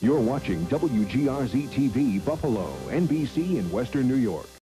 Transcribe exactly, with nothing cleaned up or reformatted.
You're watching W G R Z T V Buffalo, N B C in Western New York.